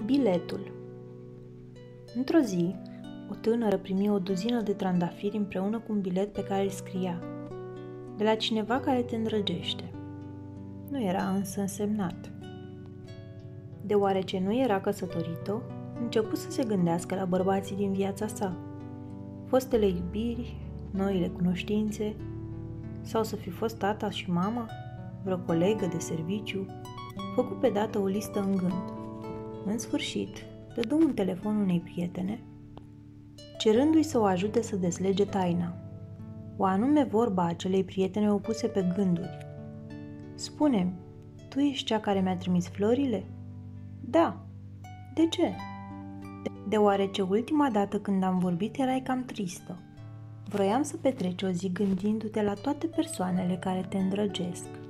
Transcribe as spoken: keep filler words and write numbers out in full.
Biletul. Într-o zi, o tânără primi o duzină de trandafiri împreună cu un bilet pe care îl scria: de la cineva care te îndrăgește. Nu era însă însemnat. Deoarece nu era căsătorită, începu să se gândească la bărbații din viața sa, fostele iubiri, noile cunoștințe, sau să fi fost tata și mama, vreo colegă de serviciu. Făcu pe dată o listă în gând. În sfârșit, dădu un telefon unei prietene, cerându-i să o ajute să deslege taina. O anume vorba acelei prietene o puse pe gânduri. Spune-mi, tu ești cea care mi-a trimis florile? Da. De ce? Deoarece ultima dată când am vorbit erai cam tristă. Vroiam să petreci o zi gândindu-te la toate persoanele care te îndrăgesc.